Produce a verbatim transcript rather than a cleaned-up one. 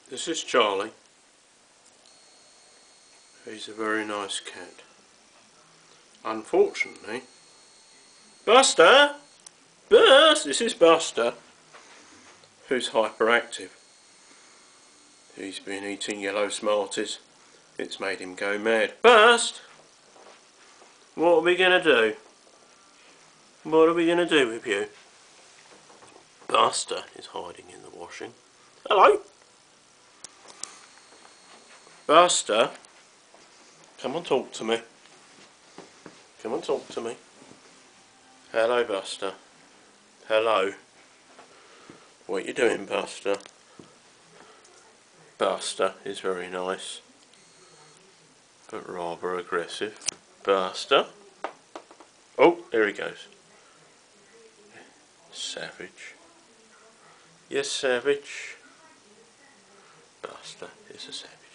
This is Charlie. He's a very nice cat. Unfortunately, Buster! Bust! This is Buster, who's hyperactive. He's been eating yellow Smarties. It's made him go mad. Bust! What are we going to do? What are we going to do with you? Buster is hiding in the washing. Hello? Buster, come and talk to me. Come and talk to me. Hello, Buster. Hello. What are you doing, Buster? Buster is very nice, but rather aggressive. Buster. Oh, there he goes. Savage. Yes, savage. Buster is a savage.